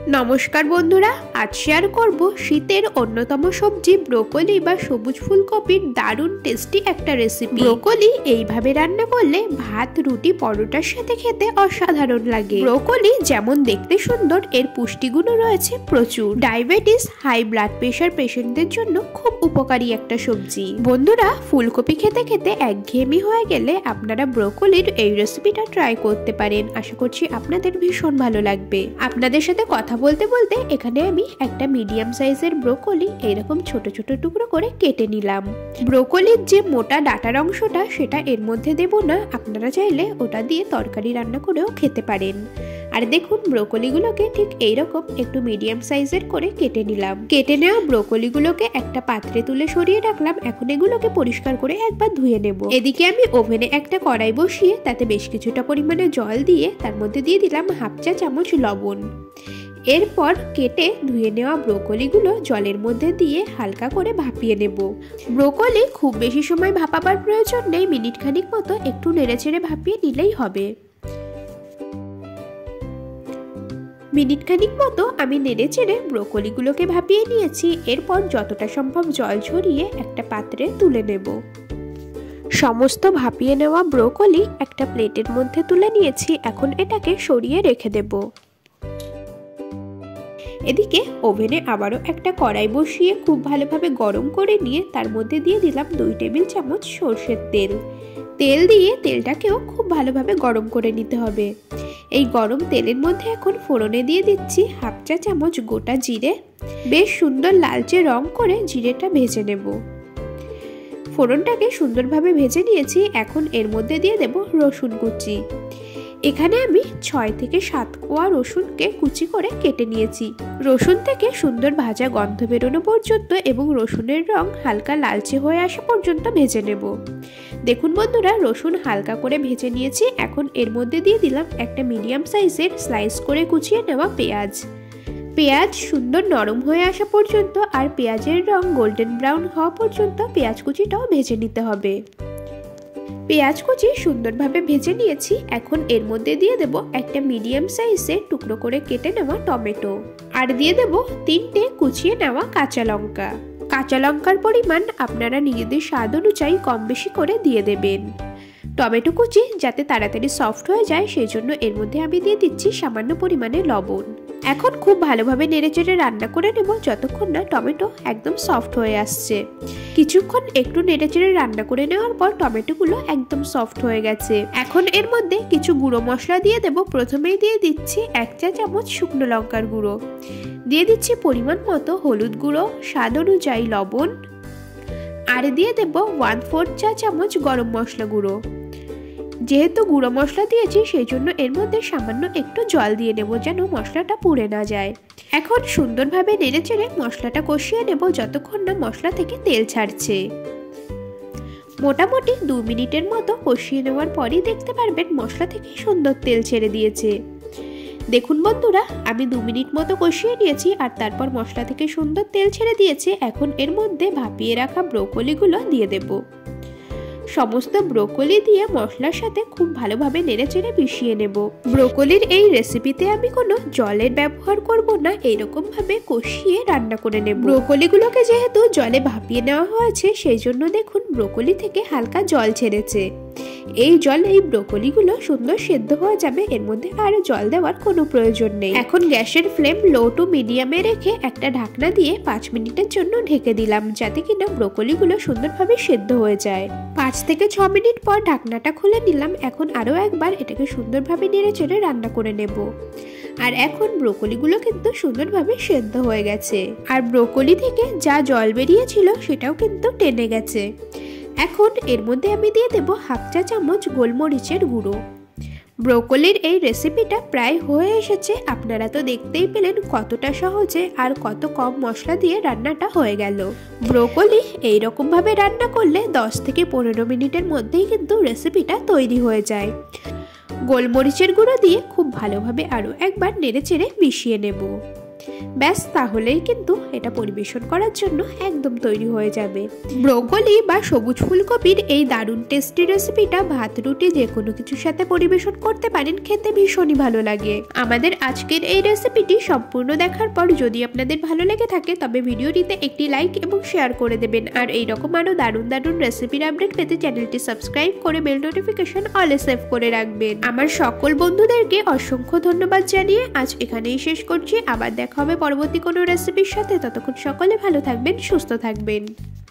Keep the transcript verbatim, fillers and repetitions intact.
নমস্কার বন্ধুরা, আজ শেয়ার করব শীতের অন্যতম সবজি ব্রোকলি বা সবুজ ফুলকপির দারুণ টেস্টি একটা রেসিপি। ব্রোকলি এইভাবে রান্না করলে ভাত, রুটি, পরোটার সাথে খেতে অসাধারণ লাগে। ব্রোকলি যেমন দেখতে সুন্দর, এর পুষ্টিগুণ রয়েছে প্রচুর। ডায়াবেটিস, হাই ব্লাড প্রেশার পেশেন্টদের জন্য খুব উপকারী একটা সবজি। বন্ধুরা, ফুলকপি খেতে খেতে একঘেয়েমি হয়ে গেলে আপনারা ব্রোকলির এই রেসিপিটা ট্রাই করতে পারেন। আশা করছি আপনাদের ভীষণ ভালো লাগবে। আপনাদের সাথে কথা বলতে বলতে এখানে আমি একটা মিডিয়াম সাইজের ব্রোকলি এইরকম ছোট ছোট টুকরো করে কেটে নিলাম। ব্রোকলির যে মোটা ডাটার অংশটা সেটা এর মধ্যে দেব না, আপনারা চাইলে ওটা দিয়ে তরকারি রান্না করেও খেতে পারেন। আর দেখুন, ব্রোকলিগুলোকে ঠিক এইরকম একটু মিডিয়াম সাইজের করে কেটে নিলাম। কেটে নেওয়া ব্রোকলিগুলোকে একটা পাত্রে তুলে সরিয়ে রাখলাম। এখন এগুলোকে পরিষ্কার করে একবার ধুয়ে নেব। এদিকে আমি ওভেনে একটা কড়াই বসিয়ে তাতে বেশ কিছুটা পরিমাণে জল দিয়ে তার মধ্যে দিয়ে দিলাম হাফ চা চামচ লবণ। এরপর কেটে ধুয়ে নেওয়া ব্রোকলিগুলো জলের মধ্যে দিয়ে হালকা করে ভাপিয়ে নেব। ব্রোকলি খুব বেশি সময় ভাপাবার প্রয়োজন নেই, মিনিট খানিক মতো একটু নেড়েচেড়ে ভাপিয়ে নিলেই হবে। মিনিট খানিক মতো আমি নেড়েচেড়ে ব্রোকলিগুলোকে ভাপিয়ে নিয়েছি। এরপর যতটা সম্ভব জল ঝরিয়ে একটা পাত্রে তুলে নেব। সমস্ত ভাপিয়ে নেওয়া ব্রোকলি একটা প্লেটের মধ্যে তুলে নিয়েছি। এখন এটাকে সরিয়ে রেখে দেব। এদিকে ওভেনে আবারও একটা কড়াই বসিয়ে খুব ভালোভাবে গরম করে নিয়ে তার মধ্যে দিয়ে দিলাম দুই টেবিল চামচ সর্ষের তেল। তেল দিয়ে তেলটাকেও খুব ভালোভাবে গরম করে নিতে হবে। এই গরম তেলের মধ্যে এখন ফোড়নে দিয়ে দিচ্ছি হাফ চা চামচ গোটা জিরে। বেশ সুন্দর লালচে রং করে জিরেটা ভেজে নেব। ফোড়নটাকে সুন্দরভাবে ভেজে নিয়েছি। এখন এর মধ্যে দিয়ে দেব রসুন কুচি। এখানে আমি ছয় থেকে সাত কোয়া রসুনকে কুচি করে কেটে নিয়েছি। রসুন থেকে সুন্দর ভাজা গন্ধ বেরোনো পর্যন্ত এবং রসুনের রং হালকা লালচে হয়ে আসা পর্যন্ত ভেজে নেব। দেখুন বন্ধুরা, রসুন হালকা করে ভেজে নিয়েছি। এখন এর মধ্যে দিয়ে দিলাম একটা মিডিয়াম সাইজের স্লাইস করে কুচিয়ে নেওয়া পেঁয়াজ। পেঁয়াজ সুন্দর নরম হয়ে আসা পর্যন্ত আর পেঁয়াজের রং গোল্ডেন ব্রাউন হওয়া পর্যন্ত পেঁয়াজ কুচিটাও ভেজে নিতে হবে। পেঁয়াজ কুচি সুন্দরভাবে ভেজে নিয়েছি। এখন এর মধ্যে দিয়ে দেব একটা মিডিয়াম সাইজের টুকরো করে কেটে নেওয়া টমেটো, আর দিয়ে দেব তিনটে কুচিয়ে নেওয়া কাঁচা লঙ্কা। কাঁচা লঙ্কার পরিমাণ আপনারা নিজেদের স্বাদ অনুযায়ী কম বেশি করে দিয়ে দেবেন। টমেটো কুচি যাতে তাড়াতাড়ি সফট হয়ে যায় সেই জন্য এর মধ্যে আমি দিয়ে দিচ্ছি সামান্য পরিমাণে লবণ। এখন খুব ভালোভাবে নেড়েচেড়ে রান্না করে নেব যতক্ষণ না টমেটো একদম সফট হয়ে আসছে। কিছুক্ষণ একটু নেড়েচেড়ে রান্না করে নেওয়ার পর টমেটোগুলো একদম সফট হয়ে গেছে। এখন এর মধ্যে কিছু গুঁড়ো মশলা দিয়ে দেব। প্রথমেই দিয়ে দিচ্ছি এক চা চামচ শুকনো লঙ্কার গুঁড়ো, দিয়ে দিচ্ছি পরিমাণ মতো হলুদ গুঁড়ো, স্বাদ অনুযায়ী লবণ, আর দিয়ে দেব ওয়ান ফোর্থ চা চামচ গরম মশলা গুঁড়ো। যেহেতু গুঁড়ো মশলা দিয়েছি সেই জন্য এর মধ্যে সামান্য একটু জল দিয়ে নেব যেন মশলাটা পুড়ে না যায়। এখন সুন্দরভাবে নেড়েচেড়ে মশলাটা কষিয়ে নেব যতক্ষণ না মশলা থেকে তেল ছাড়ছে। মোটামুটি দু মিনিটের মতো কষিয়ে নেওয়ার পরই দেখতে পারবেন মশলা থেকে সুন্দর তেল ছেড়ে দিয়েছে। দেখুন বন্ধুরা, আমি দু মিনিট মতো কষিয়ে নিয়েছি আর তারপর মশলা থেকে সুন্দর তেল ছেড়ে দিয়েছে। এখন এর মধ্যে ভাপিয়ে রাখা ব্রোকলিগুলো দিয়ে দেব। সমস্ত ব্রোকলি দিয়ে মশলার সাথে খুব ভালোভাবে নেড়েচেড়ে মিশিয়ে নেব। ব্রোকলির এই রেসিপিতে আমি কোনো জলের ব্যবহার করব না, এইরকম ভাবে কষিয়ে রান্না করে নেব। ব্রোকলিগুলোকে যেহেতু জলে ভাপিয়ে নেওয়া হয়েছে সেই জন্য দেখুন ব্রোকলি থেকে হালকা জল ছেড়েছে। এই জল এই ব্রোকলিগুলো সুন্দর সেদ্ধ হয়ে যাবে, এর মধ্যে আর জল দেওয়ার কোনো প্রয়োজন নেই। এখন গ্যাসের ফ্লেম লো টু মিডিয়ামে রেখে একটা ঢাকনা দিয়ে পাঁচ মিনিটের জন্য ঢেকে দিলাম যাতে কিনা ব্রোকলিগুলো সুন্দরভাবে সেদ্ধ হয়ে যায়। পাঁচ থেকে ছ মিনিট পর ঢাকনাটা খুলে নিলাম। এখন আরও একবার এটাকে সুন্দরভাবে নেড়েচেড়ে রান্না করে নেব। আর এখন ব্রোকলিগুলো কিন্তু সুন্দরভাবে সেদ্ধ হয়ে গেছে, আর ব্রোকলি থেকে যা জল বেরিয়েছিল সেটাও কিন্তু টেনে গেছে। এখন এর মধ্যে আমি দিয়ে দেব হাফ চা চামচ গোলমরিচের গুঁড়ো। ব্রোকলির এই রেসিপিটা প্রায় হয়ে এসেছে। আপনারা তো দেখতেই পেলেন কতটা সহজে আর কত কম মশলা দিয়ে রান্নাটা হয়ে গেল। ব্রোকলি এইরকম ভাবে রান্না করলে দশ থেকে পনেরো মিনিটের মধ্যেই কিন্তু রেসিপিটা তৈরি হয়ে যায়। গোলমরিচের গুঁড়ো দিয়ে খুব ভালোভাবে আরও একবার নেড়েচেড়ে মিশিয়ে নেব। ব্যাস তাহলেই কিন্তু এটা পরিবেশন করার জন্য একদম তৈরি হয়ে যাবে। ব্রোকলি বা সবুজ ফুলকপির এই দারুণ টেস্টি রেসিপিটা ভাত রুটি যে কোনো কিছুর সাথে পরিবেশন করতে পারেন, খেতে ভীষণই ভালো লাগে। আমাদের আজকের এই রেসিপিটি সম্পূর্ণ দেখার পর যদি আপনাদের ভালো লেগে থাকে তবে ভিডিওটিতে একটি লাইক এবং শেয়ার করে দেবেন। আর এইরকম আরও দারুণ দারুণ রেসিপির আপডেট পেতে চ্যানেলটি সাবস্ক্রাইব করে বেল নোটিফিকেশন অলে সেভ করে রাখবেন। আমার সকল বন্ধুদেরকে অসংখ্য ধন্যবাদ জানিয়ে আজ এখানেই শেষ করছি। আবার দেখা হবে পরবর্তী কোনো রেসিপির সাথে। ততক্ষণ সকলে ভালো থাকবেন, সুস্থ থাকবেন।